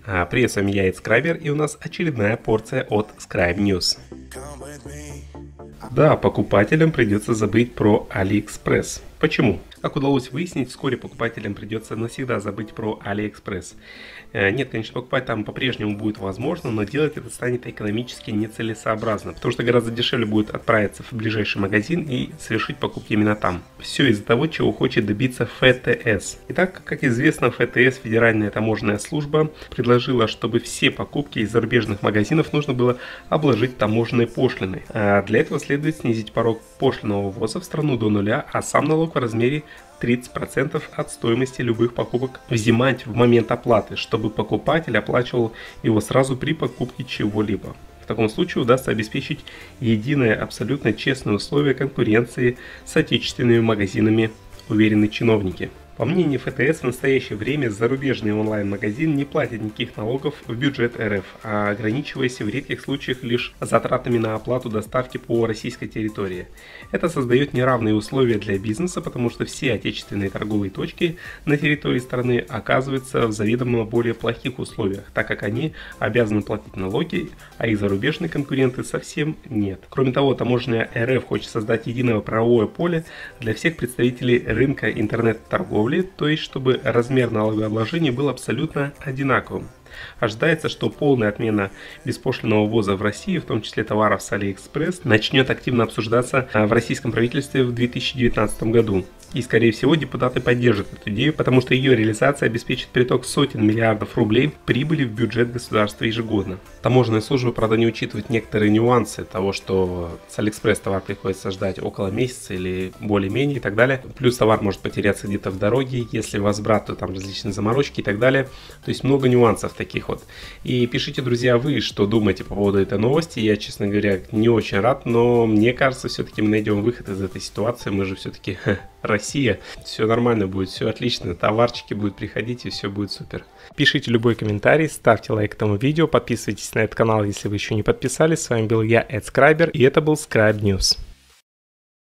Привет, с вами я, Эдскрайбер, и у нас очередная порция от Scribe News. Да, покупателям придется забыть про AliExpress. Почему? Как удалось выяснить, вскоре покупателям придется навсегда забыть про AliExpress. Нет, конечно, покупать там по-прежнему будет возможно, но делать это станет экономически нецелесообразно, потому что гораздо дешевле будет отправиться в ближайший магазин и совершить покупки именно там. Все из-за того, чего хочет добиться ФТС. Итак, как известно, ФТС, Федеральная таможенная служба, предложила, чтобы все покупки из зарубежных магазинов нужно было обложить таможенной пошлиной. Для этого следует снизить порог пошлинного ввоза в страну до нуля, а сам налог в размере 30% от стоимости любых покупок взимать в момент оплаты, чтобы покупатель оплачивал его сразу при покупке чего-либо. В таком случае удастся обеспечить единое, абсолютно честное условие конкуренции с отечественными магазинами, уверены чиновники. По мнению ФТС, в настоящее время зарубежный онлайн-магазин не платит никаких налогов в бюджет РФ, ограничиваясь в редких случаях лишь затратами на оплату доставки по российской территории. Это создает неравные условия для бизнеса, потому что все отечественные торговые точки на территории страны оказываются в заведомо более плохих условиях, так как они обязаны платить налоги, а их зарубежные конкуренты совсем нет. Кроме того, таможня РФ хочет создать единое правовое поле для всех представителей рынка интернет-торговли, то есть чтобы размер налогообложения был абсолютно одинаковым. Ожидается, что полная отмена беспошлинного ввоза в Россию, в том числе товаров с AliExpress, начнет активно обсуждаться в российском правительстве в 2019 году. И, скорее всего, депутаты поддержат эту идею, потому что ее реализация обеспечит приток сотен миллиардов рублей прибыли в бюджет государства ежегодно. Таможенная служба, правда, не учитывает некоторые нюансы того, что с AliExpress товар приходится ждать около месяца или более-менее и так далее. Плюс товар может потеряться где-то в дороге, если возврат, то там различные заморочки и так далее. То есть много нюансов таких вот. И пишите, друзья, вы что думаете по поводу этой новости. Я, честно говоря, не очень рад, но мне кажется, все-таки мы найдем выход из этой ситуации. Мы же все-таки Россия. Все нормально будет, все отлично. Товарчики будут приходить и все будет супер. Пишите любой комментарий, ставьте лайк этому видео, подписывайтесь на этот канал, если вы еще не подписались. С вами был я, Эдскрайбер, и это был Scribe News.